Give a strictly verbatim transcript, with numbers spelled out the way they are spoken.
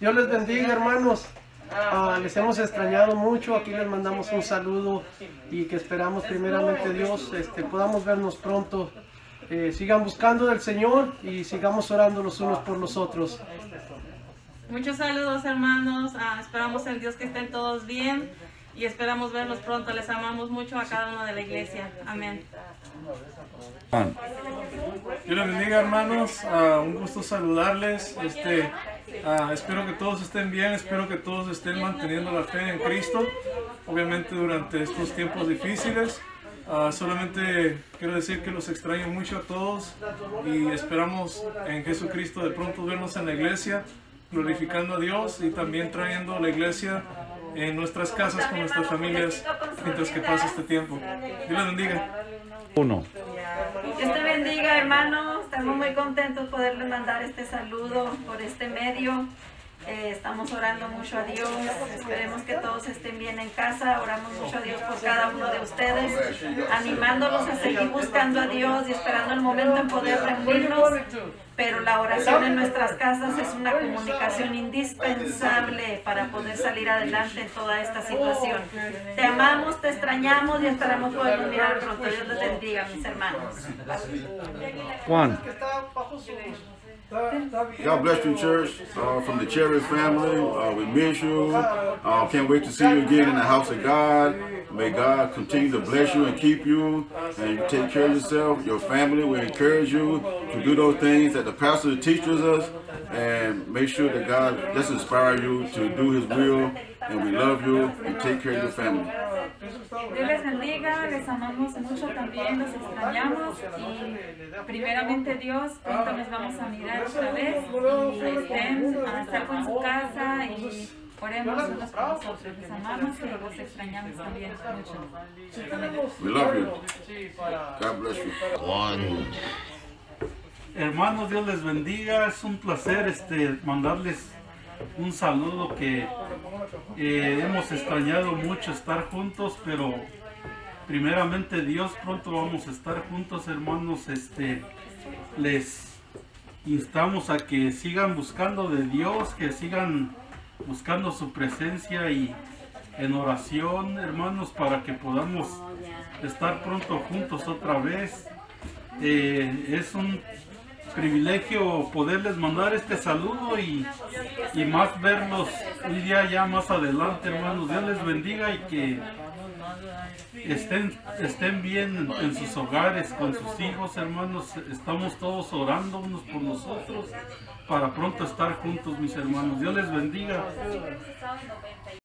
Dios les bendiga, hermanos. Ah, les hemos extrañado mucho. Aquí les mandamos un saludo y que esperamos primeramente Dios este, podamos vernos pronto. Eh, sigan buscando del Señor y sigamos orando los unos por los otros. Muchos saludos, hermanos. Ah, esperamos en Dios que estén todos bien y esperamos verlos pronto. Les amamos mucho a cada uno de la iglesia. Amén. Dios les bendiga, hermanos. Uh, un gusto saludarles. Este, uh, espero que todos estén bien. Espero que todos estén manteniendo la fe en Cristo. Obviamente durante estos tiempos difíciles. Uh, solamente quiero decir que los extraño mucho a todos y esperamos en Jesucristo de pronto vernos en la iglesia, glorificando a Dios y también trayendo la iglesia en nuestras casas con nuestras familias mientras que pasa este tiempo. Dios les bendiga. Uno. Dios te bendiga, hermano. Estamos muy contentos de poderle mandar este saludo por este medio. Eh, estamos orando mucho a Dios. Esperemos que todos estén bien en casa. Oramos mucho a Dios por cada uno de ustedes, animándolos a seguir buscando a Dios y esperando el momento en poder reunirnos. Pero la oración en nuestras casas es una comunicación indispensable para poder salir adelante en toda esta situación. Te amamos, te extrañamos y esperamos podernos mirar pronto. Dios les bendiga, mis hermanos. Juan. God bless you, church. Uh, from the Cherry family, uh, we miss you. Uh, can't wait to see you again in the house of God. May God continue to bless you and keep you, and you take care of yourself, your family. We encourage you to do those things that the pastor teaches us, and make sure that God just inspire you to do His will. And we love you and take care of your family. Dios les bendiga, les amamos mucho también, los extrañamos y primeramente Dios, pronto nos vamos a mirar otra vez y estén a estar con su casa y oremos unos por nosotros. Les amamos y los extrañamos también mucho. We love you. God bless you. Juan. Hermanos, Dios les bendiga. Es un placer este, mandarles un saludo que eh, hemos extrañado mucho estar juntos, pero primeramente Dios, pronto vamos a estar juntos, hermanos. Este, les instamos a que sigan buscando de Dios, que sigan buscando su presencia y en oración, hermanos, para que podamos estar pronto juntos otra vez. Eh, es un privilegio poderles mandar este saludo y, y más verlos un día ya más adelante, hermanos. Dios les bendiga y que estén, estén bien en sus hogares con sus hijos, hermanos. Estamos todos orando unos por nosotros para pronto estar juntos, mis hermanos. Dios les bendiga.